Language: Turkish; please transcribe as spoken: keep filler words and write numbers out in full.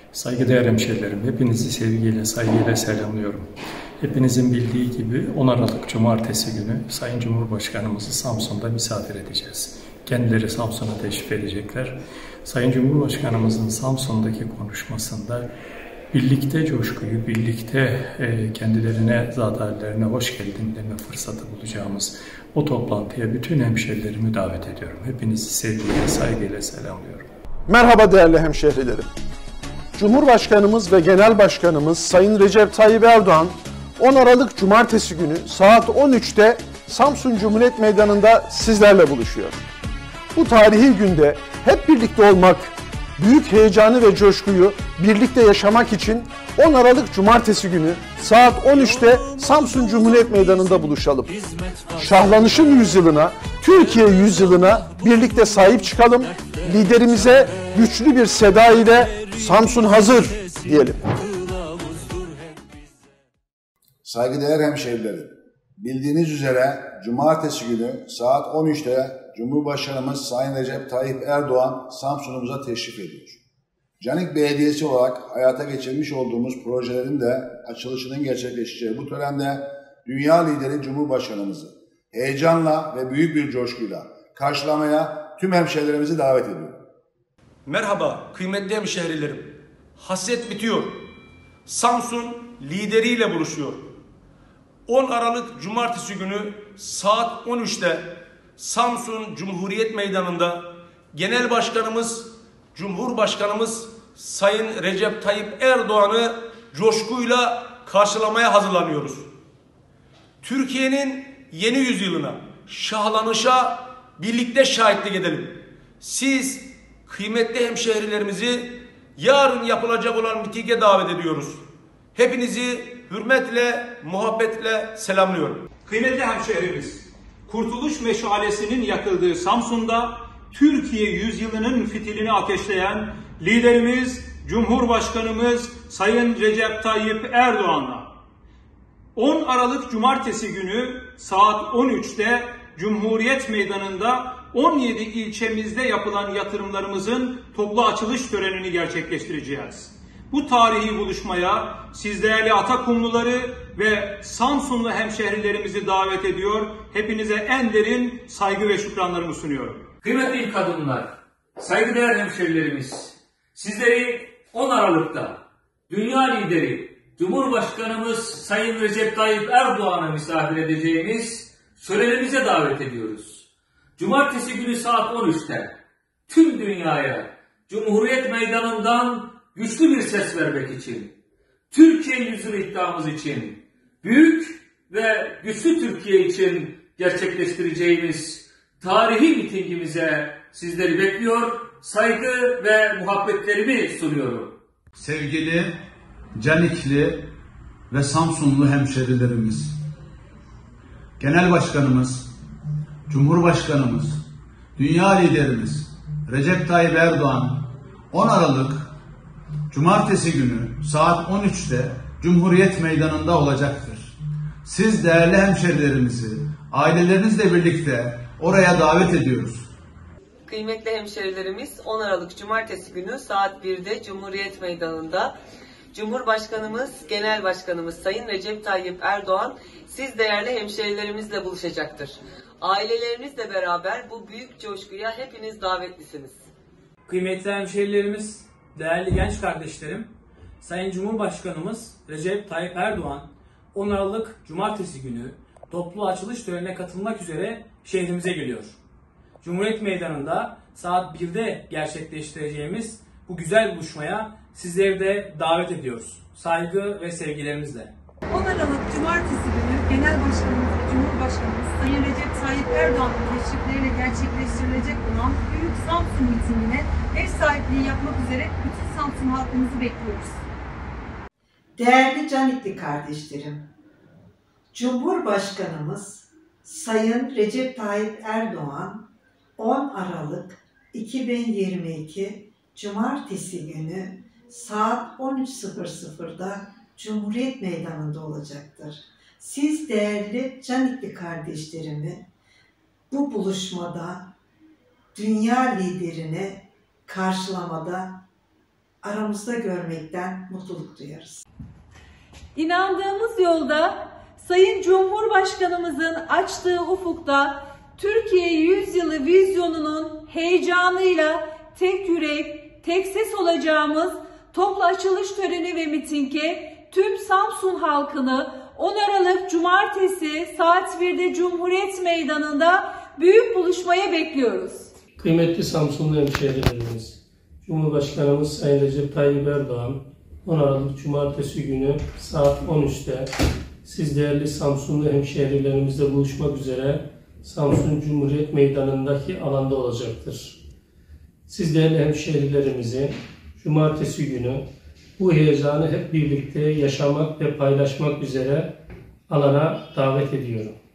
Saygıdeğer hemşehrilerim, hepinizi sevgiyle, saygıyla selamlıyorum. Hepinizin bildiği gibi on Aralık Cumartesi günü Sayın Cumhurbaşkanımızı Samsun'da misafir edeceğiz. Kendileri Samsun'a teşrif edecekler. Sayın Cumhurbaşkanımızın Samsun'daki konuşmasında birlikte coşkuyu, birlikte kendilerine, zat hallerine hoş geldin deme fırsatı bulacağımız o toplantıya bütün hemşehrilerimi davet ediyorum. Hepinizi sevgiyle, saygıyla selamlıyorum. Merhaba değerli hemşehrilerim. Cumhurbaşkanımız ve Genel Başkanımız Sayın Recep Tayyip Erdoğan on Aralık Cumartesi günü saat on üçte Samsun Cumhuriyet Meydanı'nda sizlerle buluşuyor. Bu tarihi günde hep birlikte olmak, büyük heyecanı ve coşkuyu birlikte yaşamak için on Aralık Cumartesi günü saat on üçte Samsun Cumhuriyet Meydanı'nda buluşalım. Şahlanışın yüzyılına, Türkiye yüzyılına birlikte sahip çıkalım. Liderimize güçlü bir seda ile Samsun hazır diyelim. Saygıdeğer hemşehrilerim, bildiğiniz üzere Cumartesi günü saat on üçte Cumhurbaşkanımız Sayın Recep Tayyip Erdoğan Samsun'umuza teşrif ediyor. Canik Belediyesi olarak hayata geçirmiş olduğumuz projelerin de açılışının gerçekleşeceği bu törende dünya lideri Cumhurbaşkanımızı heyecanla ve büyük bir coşkuyla karşılamaya tüm hemşehrilerimizi davet ediyorum. Merhaba kıymetli hemşehrilerim. Hasret bitiyor. Samsun lideriyle buluşuyor. on Aralık Cumartesi günü saat on üçte Samsun Cumhuriyet Meydanı'nda Genel Başkanımız, Cumhurbaşkanımız Sayın Recep Tayyip Erdoğan'ı coşkuyla karşılamaya hazırlanıyoruz. Türkiye'nin yeni yüzyılına, şahlanışa birlikte şahitlik edelim. Siz kıymetli hemşehrilerimizi yarın yapılacak olan mitinge davet ediyoruz. Hepinizi hürmetle, muhabbetle selamlıyorum. Kıymetli hemşehrimiz, Kurtuluş Meşalesi'nin yakıldığı Samsun'da Türkiye yüzyılının fitilini ateşleyen liderimiz, Cumhurbaşkanımız Sayın Recep Tayyip Erdoğan'la on Aralık Cumartesi günü saat on üçte Cumhuriyet Meydanı'nda on yedi ilçemizde yapılan yatırımlarımızın toplu açılış törenini gerçekleştireceğiz. Bu tarihi buluşmaya siz değerli Atakumluları ve Samsunlu hemşehrilerimizi davet ediyor. Hepinize en derin saygı ve şükranlarımı sunuyorum. Kıymetli ilk kadınlar, saygıdeğer hemşehrilerimiz, sizleri on Aralık'ta dünya lideri Cumhurbaşkanımız Sayın Recep Tayyip Erdoğan'a misafir edeceğimiz törenimize davet ediyoruz. Cumartesi günü saat on üçte tüm dünyaya Cumhuriyet Meydanı'ndan güçlü bir ses vermek için, Türkiye yüzyılı iddiamız için, büyük ve güçlü Türkiye için gerçekleştireceğimiz tarihi mitingimize sizleri bekliyor, saygı ve muhabbetlerimi sunuyorum. Sevgili Canikli ve Samsunlu hemşehrilerimiz, Genel Başkanımız, Cumhurbaşkanımız, dünya liderimiz Recep Tayyip Erdoğan on Aralık Cumartesi günü saat on üçte Cumhuriyet Meydanı'nda olacaktır. Siz değerli hemşehrilerimizi ailelerinizle birlikte oraya davet ediyoruz. Kıymetli hemşehrilerimiz on Aralık Cumartesi günü saat birde Cumhuriyet Meydanı'nda Cumhurbaşkanımız, Genel Başkanımız Sayın Recep Tayyip Erdoğan siz değerli hemşehrilerimizle buluşacaktır. Ailelerinizle beraber bu büyük coşkuya hepiniz davetlisiniz. Kıymetli hemşehrilerimiz, değerli genç kardeşlerim, Sayın Cumhurbaşkanımız Recep Tayyip Erdoğan on Aralık Cumartesi günü toplu açılış törenine katılmak üzere şehrimize geliyor. Cumhuriyet Meydanı'nda saat birde gerçekleştireceğimiz bu güzel buluşmaya sizleri de davet ediyoruz. Saygı ve sevgilerimizle. on Aralık Cumartesi günü Genel Başkanımız ve Cumhurbaşkanımız Sayın Recep Tayyip Erdoğan'ın teşrifleriyle gerçekleştirilecek olan Büyük Samsun mitingine ev sahipliği yapmak üzere bütün Samsun halkımızı bekliyoruz. Değerli Canikli kardeşlerim, Cumhurbaşkanımız Sayın Recep Tayyip Erdoğan on Aralık iki bin yirmi iki Cumartesi günü saat on üç sıfır sıfırda Cumhuriyet Meydanı'nda olacaktır. Siz değerli Canikli kardeşlerimi bu buluşmada dünya liderini karşılamada aramızda görmekten mutluluk duyarız. İnandığımız yolda Sayın Cumhurbaşkanımızın açtığı ufukta Türkiye Yüzyılı vizyonunun heyecanıyla tek yürek, tek ses olacağımız toplu açılış töreni ve mitinge tüm Samsun halkını on Aralık Cumartesi saat birde Cumhuriyet Meydanı'nda büyük buluşmaya bekliyoruz. Kıymetli Samsunlu hemşehrilerimiz, Cumhurbaşkanımız Sayın Recep Tayyip Erdoğan on Aralık Cumartesi günü saat on üçte siz değerli Samsunlu hemşehrilerimizle buluşmak üzere Samsun Cumhuriyet Meydanı'ndaki alanda olacaktır. Siz değerli hemşehrilerimizi Cumartesi günü bu heyecanı hep birlikte yaşamak ve paylaşmak üzere alana davet ediyorum.